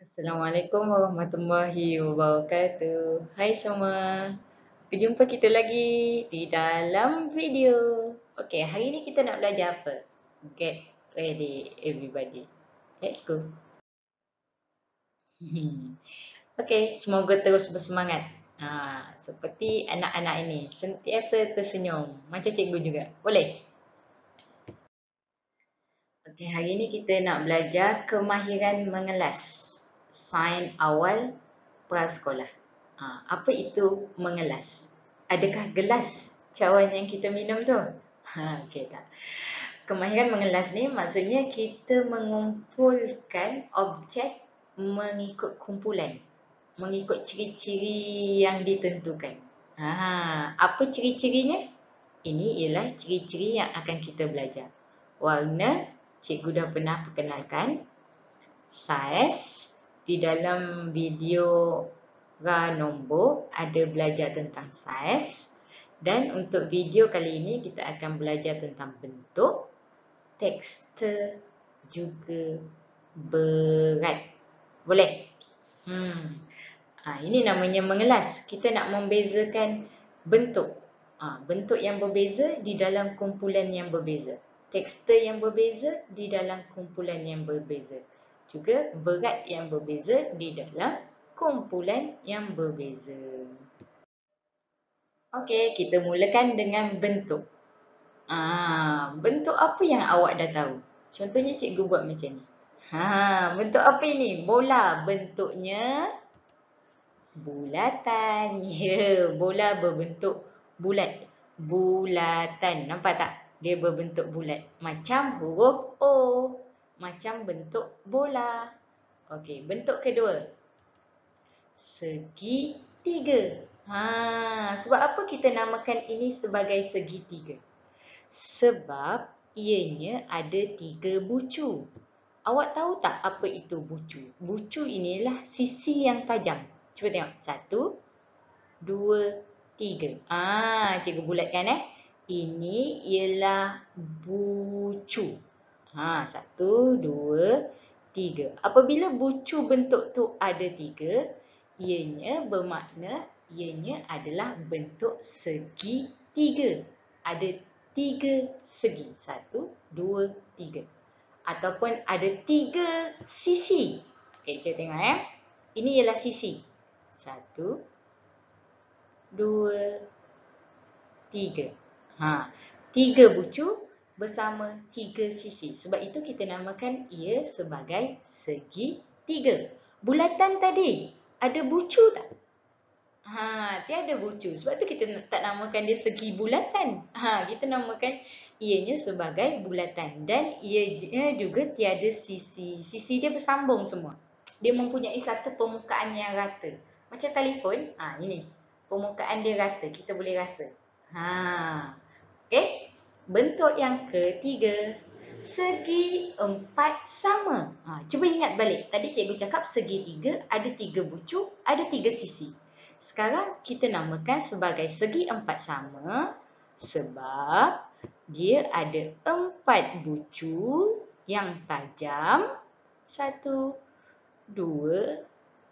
Assalamualaikum warahmatullahi wabarakatuh. Hai semua. Berjumpa kita lagi di dalam video. Okey, hari ni kita nak belajar apa? Get ready everybody. Let's go. Okey, semoga terus bersemangat. Seperti anak-anak ini, sentiasa tersenyum. Macam cikgu juga. Boleh? Okey, hari ni kita nak belajar kemahiran mengelas. Sign awal prasekolah. Apa itu mengelas? Adakah gelas cawan yang kita minum tu? Okey tak. Kemahiran mengelas ni maksudnya kita mengumpulkan objek mengikut kumpulan. Mengikut ciri-ciri yang ditentukan. Apa ciri-cirinya? Ini ialah ciri-ciri yang akan kita belajar. Warna, cikgu dah pernah perkenalkan. Saiz, di dalam video nombor ada belajar tentang saiz. Dan untuk video kali ini kita akan belajar tentang bentuk, tekstur, juga berat. Boleh? Ini namanya mengelas. Kita nak membezakan bentuk. Bentuk yang berbeza di dalam kumpulan yang berbeza. Tekstur yang berbeza di dalam kumpulan yang berbeza. Juga berat yang berbeza di dalam kumpulan yang berbeza. Okey, kita mulakan dengan bentuk. Bentuk apa yang awak dah tahu? Contohnya cikgu buat macam ni. Bentuk apa ini? Bola. Bentuknya bulatan. Ya, bola berbentuk bulat. Bulatan. Nampak tak? Dia berbentuk bulat. Macam huruf O. Macam bentuk bola. Okey, bentuk kedua. Segitiga. Sebab apa kita namakan ini sebagai segitiga? Sebab ianya ada 3 bucu. Awak tahu tak apa itu bucu? Bucu inilah sisi yang tajam. Cuba tengok. 1, 2, 3. Cikgu bulatkan Ini ialah bucu. 1, 2, 3. Apabila bucu bentuk tu ada 3, ianya bermakna ianya adalah bentuk segitiga. Ada 3 segi. 1, 2, 3. Ataupun ada 3 sisi. Okey, kita tengok Ini ialah sisi. 1, 2, 3. 3 bucu bersama 3 sisi. Sebab itu kita namakan ia sebagai segitiga. Bulatan tadi ada bucu tak? Tiada bucu. Sebab tu kita tak namakan dia segi bulatan. Kita namakan ianya sebagai bulatan. Dan ia juga tiada sisi. Sisi dia bersambung semua. Dia mempunyai satu permukaan yang rata. Macam telefon. Ini. Permukaan dia rata. Kita boleh rasa. Okey. Bentuk yang ketiga. Segi empat sama. Cuba ingat balik. Tadi cikgu cakap segitiga ada 3 bucu, ada 3 sisi. Sekarang kita namakan sebagai segi empat sama sebab dia ada 4 bucu yang tajam. 1, 2,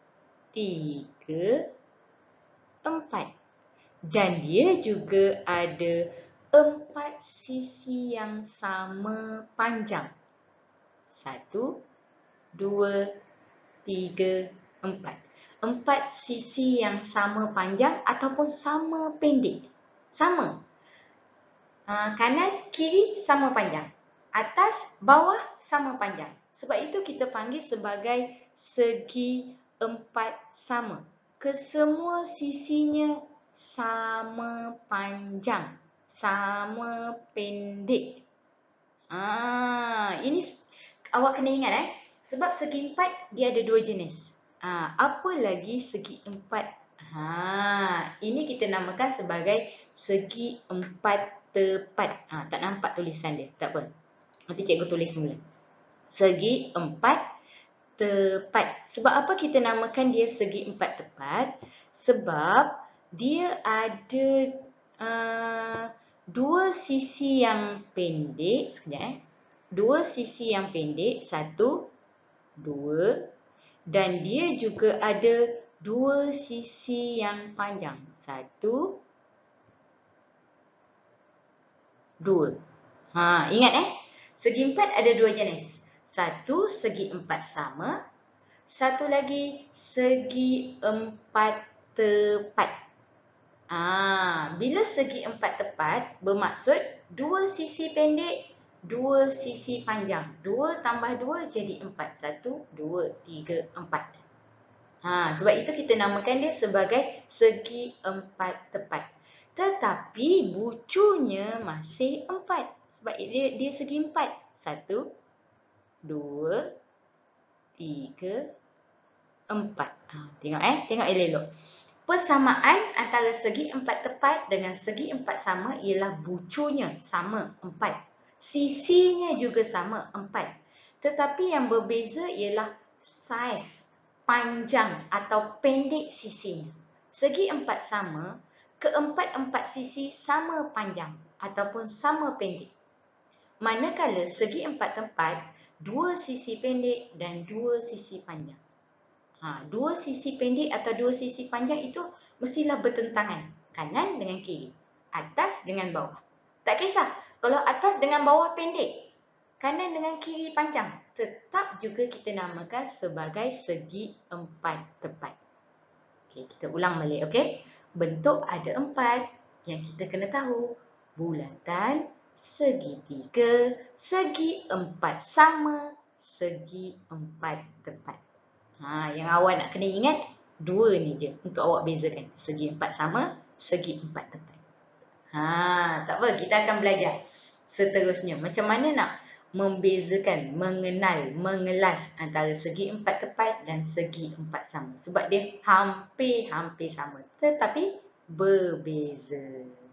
3, 4. Dan dia juga ada 4 sisi yang sama panjang. 1, 2, 3, 4. 4 sisi yang sama panjang ataupun sama pendek. Sama. Kanan, kiri sama panjang. Atas, bawah sama panjang. Sebab itu kita panggil sebagai segi empat sama. Kesemua sisinya sama panjang. Sama pendek. Ini awak kena ingat sebab segi empat dia ada 2 jenis. Apa lagi segi empat? Ini kita namakan sebagai segi empat tepat. Tak nampak tulisan dia, tak apa. Nanti cikgu tulis semula. Segi empat tepat. Sebab apa kita namakan dia segi empat tepat? Sebab dia ada 2 sisi yang pendek. Sekejap 2 sisi yang pendek. 1, 2. Dan dia juga ada dua sisi yang panjang. 1, 2. Ingat segi empat ada dua jenis. Satu, segi empat sama. Satu lagi, segi empat tepat. Bila segi empat tepat, bermaksud dua sisi pendek, dua sisi panjang. 2 tambah 2 jadi 4. 1, 2, 3, 4. Sebab itu kita namakan dia sebagai segi empat tepat. Tetapi bucunya masih 4. Sebab dia segi 4. 1, 2, 3, 4. Tengok tengok elok-elok. Persamaan antara segi empat tepat dengan segi empat sama ialah bucunya sama 4. Sisinya juga sama 4. Tetapi yang berbeza ialah saiz, panjang atau pendek sisinya. Segi empat sama, keempat-empat sisi sama panjang ataupun sama pendek. Manakala segi empat tepat, dua sisi pendek dan dua sisi panjang. Dua sisi pendek atau dua sisi panjang itu mestilah bertentangan. Kanan dengan kiri. Atas dengan bawah. Tak kisah. Kalau atas dengan bawah pendek. Kanan dengan kiri panjang. Tetap juga kita namakan sebagai segi empat tepat. Okey, kita ulang balik. Okey. Bentuk ada 4 yang kita kena tahu. Bulatan, segitiga, segi empat sama, segi empat tepat. Yang awak nak kena ingat, dua ni je untuk awak bezakan. Segi empat sama, segi empat tepat. Tak apa, kita akan belajar seterusnya. Macam mana nak membezakan, mengenal, mengelas antara segi empat tepat dan segi empat sama. Sebab dia hampir-hampir sama, tetapi berbeza.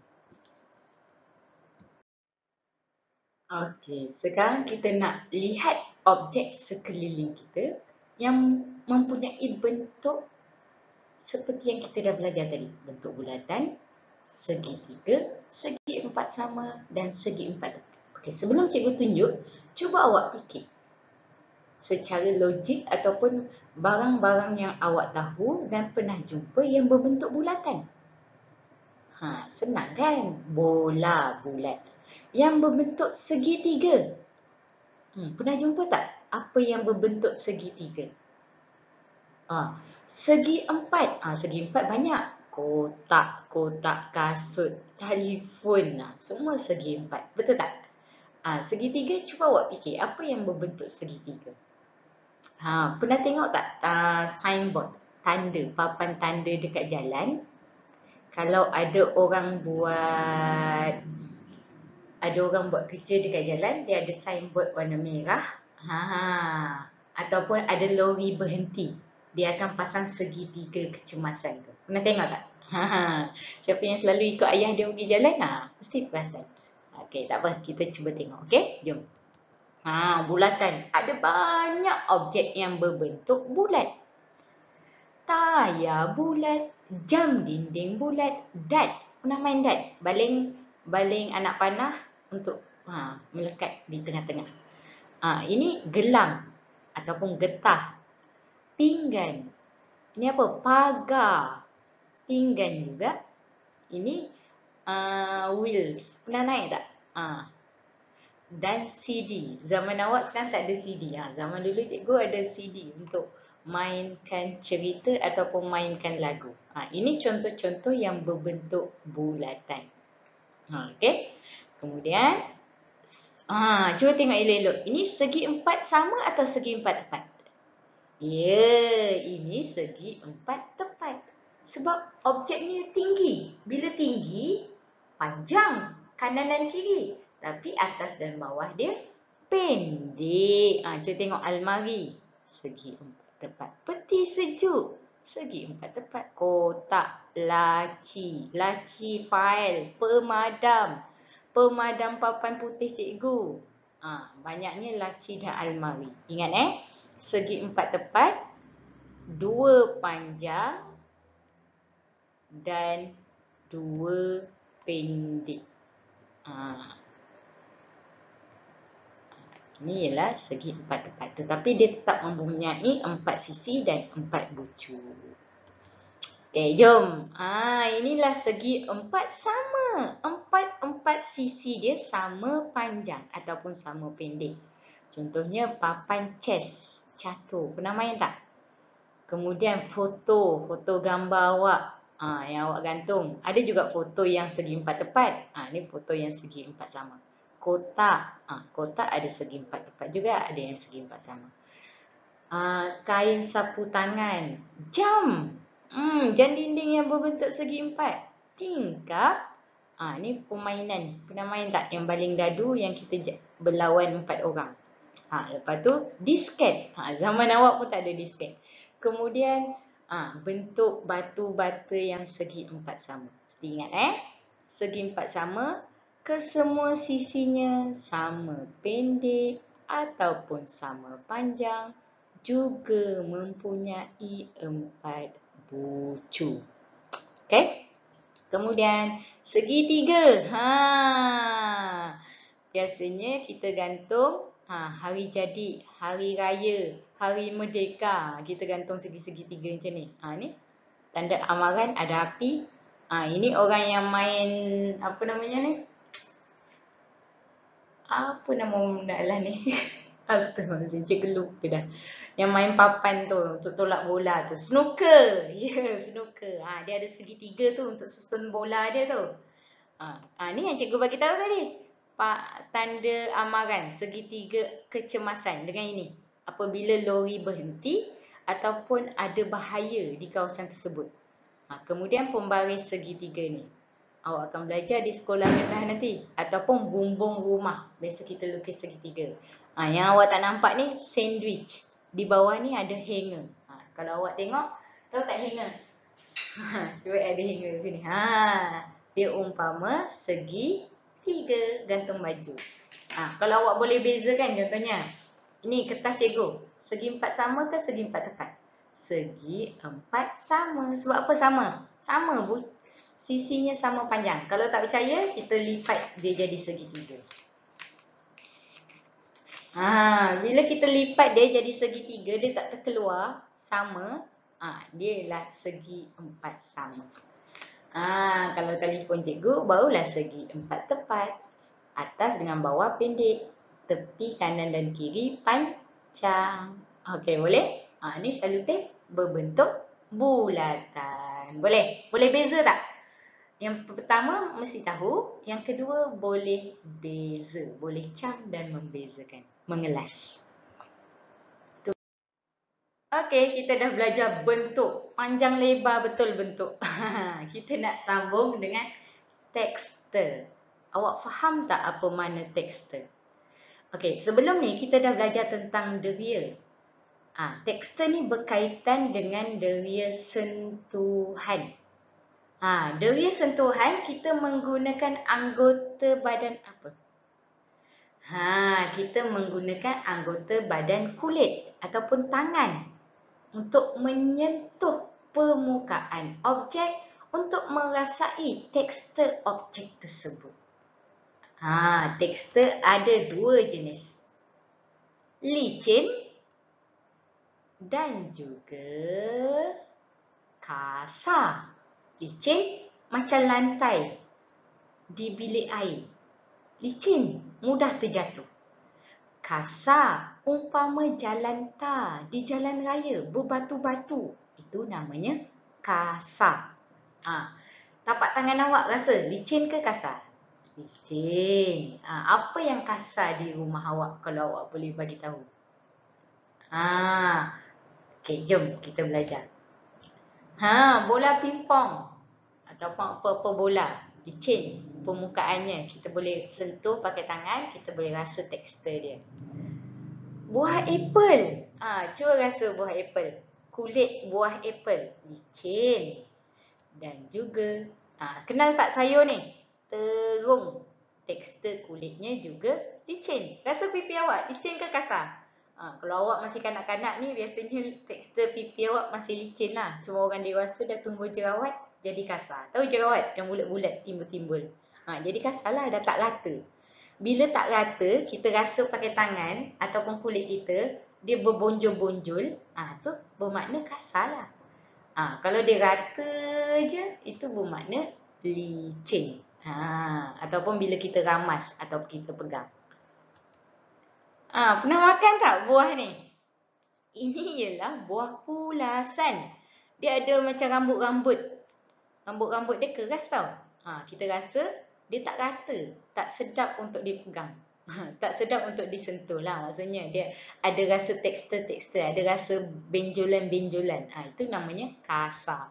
Okey, sekarang kita nak lihat objek sekeliling kita yang mempunyai bentuk seperti yang kita dah belajar tadi. Bentuk bulatan, segitiga, segi empat sama dan segi empat tepat. Okey, sebelum cikgu tunjuk, cuba awak fikir secara logik ataupun barang-barang yang awak tahu dan pernah jumpa yang berbentuk bulatan. Senang kan? Bola bulat yang berbentuk segitiga. Pernah jumpa tak apa yang berbentuk segitiga? Segi empat. Segi empat banyak. Kotak, kasut, telefon. Semua segi empat. Betul tak? Segitiga, cuba awak fikir. Apa yang berbentuk segitiga? Pernah tengok tak signboard? Tanda, papan tanda dekat jalan. Kalau ada orang buat kerja dekat jalan, dia ada signboard warna merah. Ataupun ada lori berhenti, dia akan pasang segitiga kecemasan tu. Pernah tengok tak? Siapa yang selalu ikut ayah dia pergi jalan, mesti perasan. Okey, tak apa, kita cuba tengok. Okey, jom. Bulatan. Ada banyak objek yang berbentuk bulat. Tayar bulat, jam dinding bulat, dad. Pernah main dad? Baling anak panah untuk melekat di tengah-tengah. Ini gelang ataupun getah. Pinggan. Ini apa? Pagar. Pinggan juga. Ini wheels. Pernah naik tak? Dan CD. Zaman awak sekarang tak ada CD. Zaman dulu cikgu ada CD untuk mainkan cerita ataupun mainkan lagu. Ini contoh-contoh yang berbentuk bulatan. Okey. Kemudian cuba tengok elok-elok. Ini segi empat sama atau segi empat tepat? Ya, ini segi empat tepat. Sebab objeknya tinggi. Bila tinggi, panjang kanan dan kiri. Tapi atas dan bawah dia pendek. Cuba tengok almari. Segi empat tepat. Peti sejuk. Segi empat tepat. Kotak, laci. Laci fail. Pemadam. Pemadam papan putih cikgu. Banyaknya laci dan almari. Ingat segi empat tepat, dua panjang dan dua pendek. Ini ialah segi 4 tepat. Tetapi dia tetap mempunyai 4 sisi dan 4 bucu. Okey, jom. Inilah segi 4 sama. 4 sisi dia sama panjang ataupun sama pendek. Contohnya papan chess, catur. Pernah main tak? Kemudian foto gambar awak. Yang awak gantung. Ada juga foto yang segi 4 tepat. Ini foto yang segi 4 sama. Kotak. Kotak ada segi 4 tepat juga. Ada yang segi 4 sama. Kain sapu tangan. Jam. Jam dinding yang berbentuk segi 4. Tingkap. Ni permainan. Pernah main tak? Yang baling dadu yang kita berlawan 4 orang. Lepas tu disket. Zaman awak pun tak ada disket. Kemudian bentuk batu bata yang segi 4 sama. Mesti ingat segi 4 sama, kesemua sisinya sama pendek ataupun sama panjang, juga mempunyai 4 bucu. Okey? Kemudian segitiga. Biasanya kita gantung hari jadi, hari raya, hari merdeka. Kita gantung segi-segi tiga macam ni. Ni tanda amaran ada api. Ini orang yang main apa namanya ni? Apa nama benda ni? Astaghfirullahaladzim, cikgu lupa dah. Yang main papan tu untuk tolak bola tu. Snooker. Snooker. Dia ada segitiga tu untuk susun bola dia tu. Ni yang cikgu bagi tahu tadi. Tanda amaran segitiga kecemasan dengan ini. Apabila lori berhenti ataupun ada bahaya di kawasan tersebut. Kemudian pembaris segitiga ni. Awak akan belajar di sekolah rendah nanti. Ataupun bumbung rumah. Biasa kita lukis segitiga. Yang awak tak nampak ni sandwich. Di bawah ni ada hanger. Kalau awak tengok, tahu tak hanger? Sebab ada hanger di sini. Dia umpama segi 3 gantung baju. Kalau awak boleh bezakan contohnya. Ini kertas cikgu. Segi 4 sama ke segi 4 tepat? Segi 4 sama. Sebab apa sama? Sama, sisinya sama panjang. Kalau tak percaya, kita lipat dia jadi segi 3. Bila kita lipat dia jadi segi 3, dia tak terkeluar sama. Dia ialah segi 4 sama. Kalau telefon cikgu, barulah segi 4 tepat. Atas dengan bawah pendek. Tepi kanan dan kiri panjang. Okey, boleh? Ni selotip berbentuk bulatan. Boleh? Boleh beza tak? Yang pertama mesti tahu, yang kedua boleh beza, boleh cam dan membezakan, mengelas. Okey, kita dah belajar bentuk, panjang lebar betul bentuk. Kita nak sambung dengan tekstur. Awak faham tak apa makna tekstur? Okey, sebelum ni kita dah belajar tentang deria. Tekstur ni berkaitan dengan deria sentuhan. Deria sentuhan kita menggunakan anggota badan apa? Kita menggunakan anggota badan kulit ataupun tangan untuk menyentuh permukaan objek untuk merasai tekstur objek tersebut. Tekstur ada 2 jenis. Licin dan juga kasar. Licin macam lantai di bilik air. Licin, mudah terjatuh. Kasar, umpama jalan tar di jalan raya, berbatu-batu. Itu namanya kasar. Tapak tangan awak rasa licin ke kasar? Licin. Apa yang kasar di rumah awak kalau awak boleh bagi tahu? Okey, jom kita belajar. Bola pingpong ataupun apa-apa bola, licin permukaannya. Kita boleh sentuh pakai tangan, kita boleh rasa tekstur dia. Buah apple. Cuba rasa buah apple. Kulit buah apple licin. Dan juga kenal tak sayur ni? Terung. Tekstur kulitnya juga licin. Rasa pipi awak licin ke kasar? Kalau awak masih kanak-kanak ni, biasanya tekstur pipi awak masih licin lah. Cuma orang dewasa dah tumbuh jerawat, jadi kasar. Tahu jerawat yang bulat-bulat timbul-timbul? Jadi kasar lah, dah tak rata. Bila tak rata, kita rasa pakai tangan ataupun kulit kita, dia berbonjol-bonjol, tu bermakna kasar lah. Kalau dia rata je, itu bermakna licin. Ataupun bila kita ramas atau kita pegang. Pernah makan tak buah ni? Ini ialah buah pulasan. Dia ada macam rambut-rambut. Rambut-rambut dia keras tau. Kita rasa dia tak rata. Tak sedap untuk dipegang. Tak sedap untuk disentuh lah. Maksudnya dia ada rasa tekstur-tekstur. Ada rasa benjolan-benjolan. Itu namanya kasar.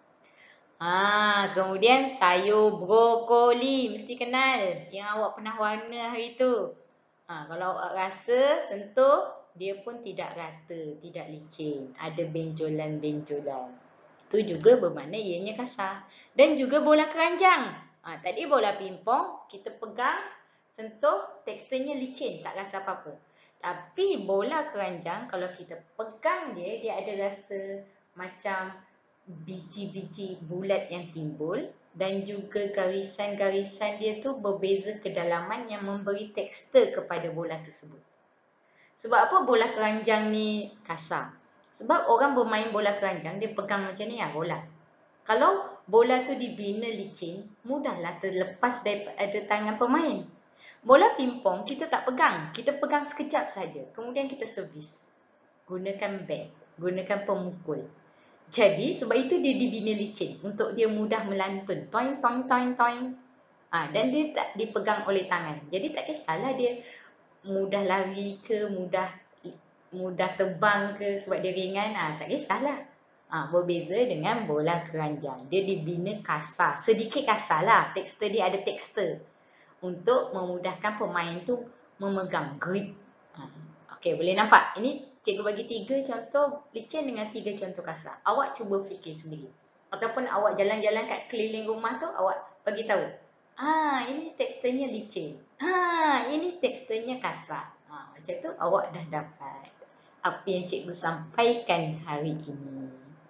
Kemudian sayur brokoli. Mesti kenal. Yang awak pernah warna hari tu. Kalau awak rasa, sentuh, dia pun tidak rata, tidak licin. Ada benjolan-benjolan. Itu juga bermakna ianya kasar. Dan juga bola keranjang. Tadi bola pingpong, kita pegang, sentuh, teksturnya licin, tak rasa apa-apa. Tapi bola keranjang, kalau kita pegang dia, dia ada rasa macam biji-biji bulat yang timbul. Dan juga garisan-garisan dia tu berbeza kedalaman yang memberi tekstur kepada bola tersebut. Sebab apa bola keranjang ni kasar? Sebab orang bermain bola keranjang, dia pegang macam ni bola. Kalau bola tu dibina licin, mudahlah terlepas daripada tangan pemain. Bola pingpong kita tak pegang, kita pegang sekejap saja. Kemudian kita servis. Gunakan bat, gunakan pemukul. Jadi sebab itu dia dibina licin untuk dia mudah melantun. Toing, toing, toing, toing. Dan dia tak dipegang oleh tangan. Jadi tak kisahlah dia mudah lari ke, mudah terbang ke sebab dia ringan. Tak kisahlah. Berbeza dengan bola keranjang. Dia dibina kasar. Sedikit kasar lah. Tekstur dia ada tekstur. Untuk memudahkan pemain tu memegang grip. Okey, boleh nampak? Ini cikgu bagi 3 contoh licin dengan 3 contoh kasar. Awak cuba fikir sendiri. Ataupun awak jalan-jalan kat keliling rumah tu, awak bagi tahu. Ini teksturnya licin. Ini teksturnya kasar. Macam tu awak dah dapat apa yang cikgu sampaikan hari ini.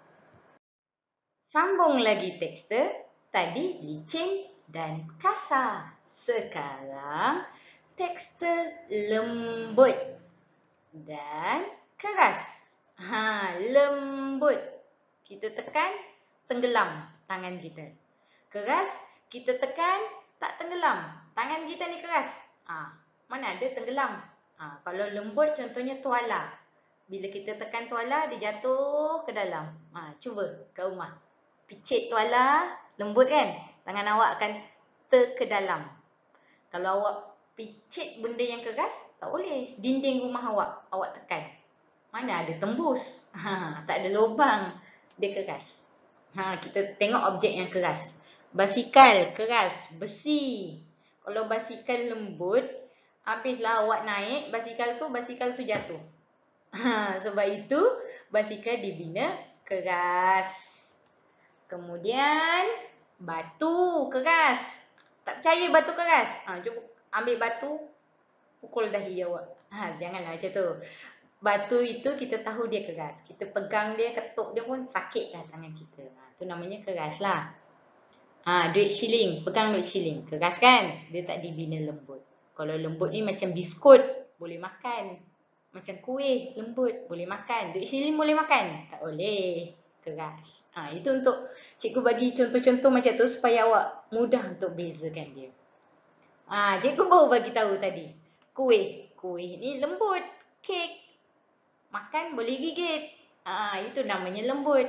Sambung lagi tekstur. Tadi licin dan kasar. Sekarang tekstur lembut dan keras. Lembut. Kita tekan, tenggelam tangan kita. Keras, kita tekan, tak tenggelam. Tangan kita ni keras. Mana ada tenggelam. Kalau lembut, contohnya tuala. Bila kita tekan tuala, dia jatuh ke dalam. Cuba kat rumah. Picit tuala, lembut kan? Tangan awak akan ke dalam. Kalau awak picit benda yang keras, tak boleh. Dinding rumah awak tekan. Mana ada tembus. Tak ada lubang. Dia keras. Kita tengok objek yang keras. Basikal keras, besi. Kalau basikal lembut, habislah awak naik basikal tu jatuh. Sebab itu, basikal dibina keras. Kemudian, batu keras. Tak percaya batu keras? Cuba ambil batu, pukul dahi awak. Janganlah macam tu. Batu itu kita tahu dia keras. Kita pegang dia, ketuk dia pun sakit lah tangan kita. Itu namanya keras lah. Duit shilling, pegang duit shilling. Keras kan? Dia tak dibina lembut. Kalau lembut ni macam biskut, boleh makan. Macam kuih, lembut, boleh makan. Duit shilling boleh makan? Tak boleh. Keras. Itu untuk cikgu bagi contoh-contoh macam tu supaya awak mudah untuk bezakan dia. Cikgu baru bagi tahu tadi. Kuih. Kuih ni lembut. Kek. Makan boleh gigit. Itu namanya lembut.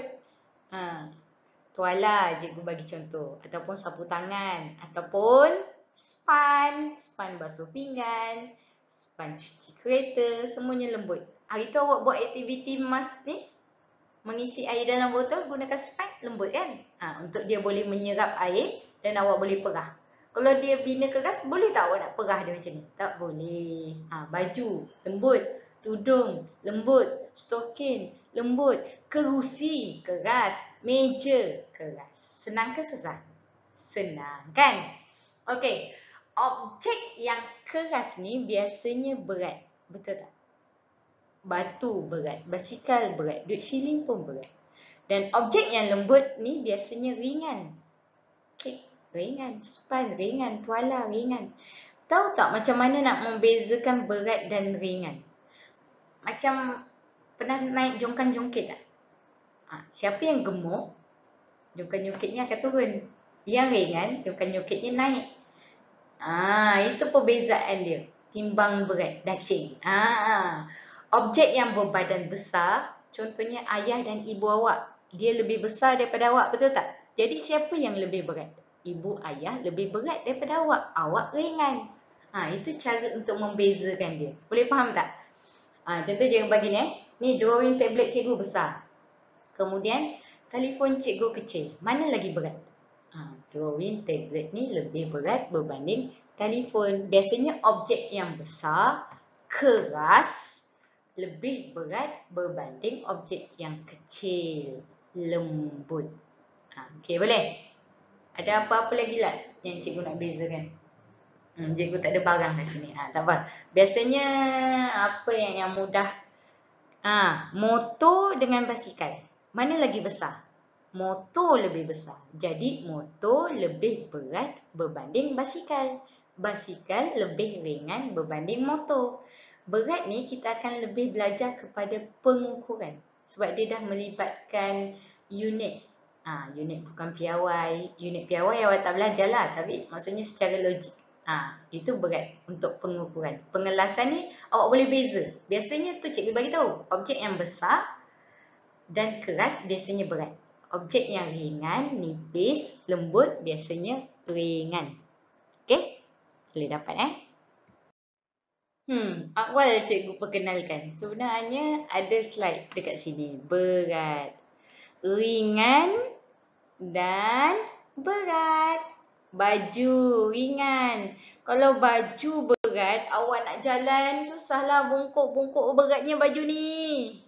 Tuala cikgu bagi contoh. Ataupun sapu tangan. Ataupun span. Span basuh pinggan. Span cuci kereta. Semuanya lembut. Hari tu awak buat aktiviti mas ni. Mengisi air dalam botol gunakan span. Lembut kan? Untuk dia boleh menyerap air. Dan awak boleh perah. Kalau dia bina keras, boleh tak awak nak perah dia macam ni? Tak boleh. Baju, lembut. Tudung, lembut. Stokin, lembut. Kerusi, keras. Meja, keras. Senang ke susah? Senang kan? Okey. Objek yang keras ni biasanya berat. Betul tak? Batu berat. Basikal berat. Duit shilling pun berat. Dan objek yang lembut ni biasanya ringan. Kek ringan, span ringan, tuala ringan. Tahu tak macam mana nak membezakan berat dan ringan? Macam pernah naik jongkang-jongkit tak? Siapa yang gemuk, jongkang-jongkitnya akan turun. Yang ringan, jongkang-jongkitnya naik. Itu perbezaan dia. Timbang berat, dacing. Objek yang berbadan besar, contohnya ayah dan ibu awak, dia lebih besar daripada awak, betul tak? Jadi siapa yang lebih berat? Ibu, ayah lebih berat daripada awak. Awak ringan. Itu cara untuk membezakan dia. Boleh faham tak? Contoh jangan bagi ni. Ni drawing tablet cikgu besar. Kemudian telefon cikgu kecil. Mana lagi berat? Drawing tablet ni lebih berat berbanding telefon. Biasanya objek yang besar, keras, lebih berat berbanding objek yang kecil, lembut. Okey, boleh? Ada apa-apa lagi lah yang cikgu nak bezakan? Cikgu tak ada barang kat sini. Tak apa. Biasanya apa yang mudah? Motor dengan basikal. Mana lagi besar? Motor lebih besar. Jadi motor lebih berat berbanding basikal. Basikal lebih ringan berbanding motor. Berat ni kita akan lebih belajar kepada pengukuran. Sebab dia dah melibatkan unit. Unit bukan piawai. Unit piawai awak tak belajar lah. Tapi maksudnya secara logik. Itu berat untuk pengukuran. Pengelasan ni awak boleh beza. Biasanya tu cikgu bagi tahu. Objek yang besar dan keras biasanya berat. Objek yang ringan, nipis, lembut biasanya ringan. Okey? Boleh dapat Awal cikgu perkenalkan. Sebenarnya ada slide dekat sini. Berat, ringan dan berat. Baju ringan. Kalau baju berat, awak nak jalan susahlah, bongkok-bongkok beratnya baju ni.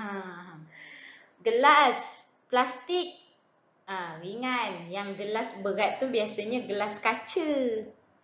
Gelas, plastik, ringan. Yang gelas berat tu biasanya gelas kaca.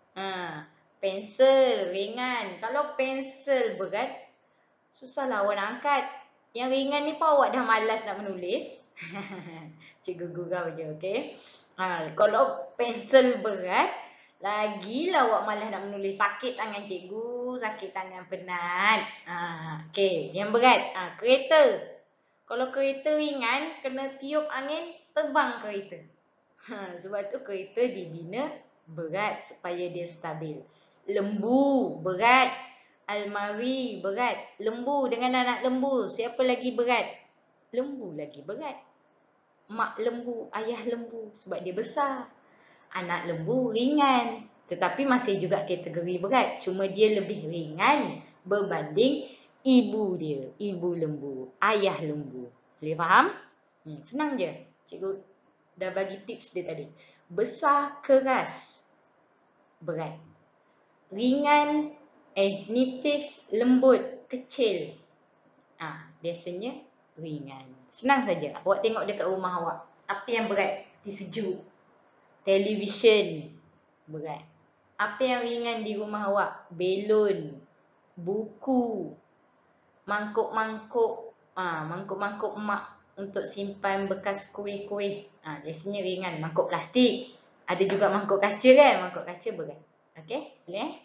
Pensel, ringan. Kalau pensel berat, susahlah awak nak angkat. Yang ringan ni pun awak dah malas nak menulis. Cikgu gurau je, okey? Kalau pensel berat, lagilah awak malas nak menulis. Sakit tangan cikgu, sakit tangan penat. Okey, yang berat, kereta. Kalau kereta ringan, kena tiup angin, terbang kereta. Sebab tu kereta dibina berat supaya dia stabil. Lembu, berat. Almari, berat. Lembu dengan anak lembu, siapa lagi berat? Lembu lagi berat. Mak lembu, ayah lembu sebab dia besar. Anak lembu ringan. Tetapi masih juga kategori berat. Cuma dia lebih ringan berbanding ibu dia. Ibu lembu, ayah lembu. Boleh faham? Senang je. Cikgu dah bagi tips dia tadi. Besar, keras, berat. Ringan, nipis, lembut, kecil. Biasanya ringan. Senang saja. Awak tengok dekat rumah awak. Apa yang berat? Sejuk. Televisyen. Berat. Apa yang ringan di rumah awak? Belon. Buku. Mangkuk-mangkuk. Mangkuk-mangkuk emak untuk simpan bekas kuih-kuih. Biasanya ringan. Mangkuk plastik. Ada juga mangkuk kaca kan? Mangkuk kaca berat. Okey? Boleh?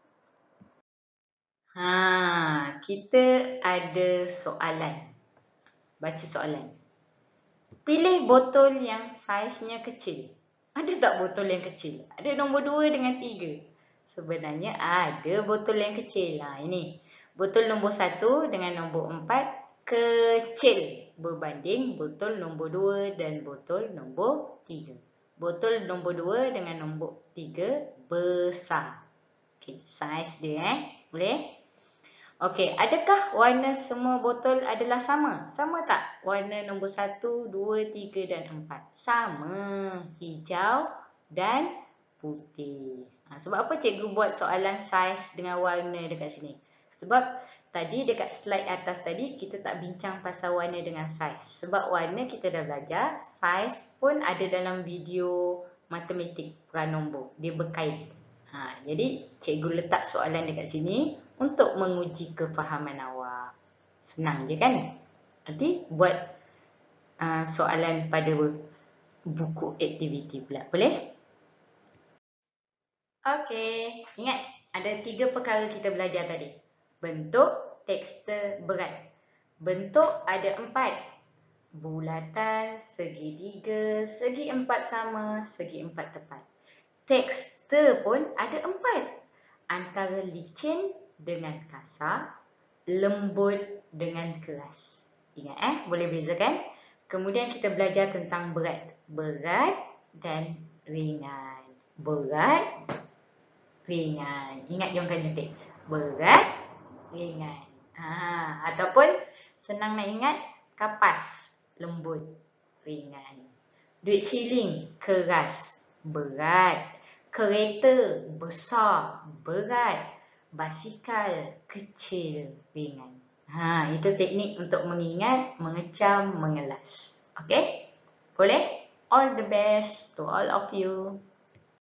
Kita ada soalan. Baca soalan. Pilih botol yang saiznya kecil. Ada tak botol yang kecil? Ada nombor 2 dengan 3. Sebenarnya ada botol yang kecil. Ini. Botol nombor 1 dengan nombor 4 kecil. Berbanding botol nombor 2 dan botol nombor 3. Botol nombor 2 dengan nombor 3 besar. Okey, saiz dia Boleh? Okey, adakah warna semua botol adalah sama? Sama tak? Warna nombor 1, 2, 3 dan 4. Sama. Hijau dan putih. Sebab apa cikgu buat soalan saiz dengan warna dekat sini? Sebab tadi dekat slide atas tadi kita tak bincang pasal warna dengan saiz. Sebab warna kita dah belajar, saiz pun ada dalam video matematik pranombor. Dia berkait. Jadi cikgu letak soalan dekat sini untuk menguji kefahaman awak. Senang je kan? Nanti buat soalan pada buku aktiviti pula. Boleh? Okey. Ingat, Ada 3 perkara kita belajar tadi. Bentuk, tekstur, berat. Bentuk ada 4. Bulatan, segitiga, segi 4 sama, segi 4 tepat. Tekstur pun ada 4. Antara licin dengan kasar, lembut dengan keras. Ingat boleh bezakan? Kemudian kita belajar tentang berat. Berat dan ringan. Berat, ringan. Ingat jongkan nyuntik. Berat, ringan. Ataupun senang nak ingat, kapas, lembut, ringan. Duit siling, keras, berat. Kereta, besar, berat. Basikal, kecil, ringan. Itu teknik untuk mengingat, mengecam, mengelas. Okay? Boleh? All the best to all of you.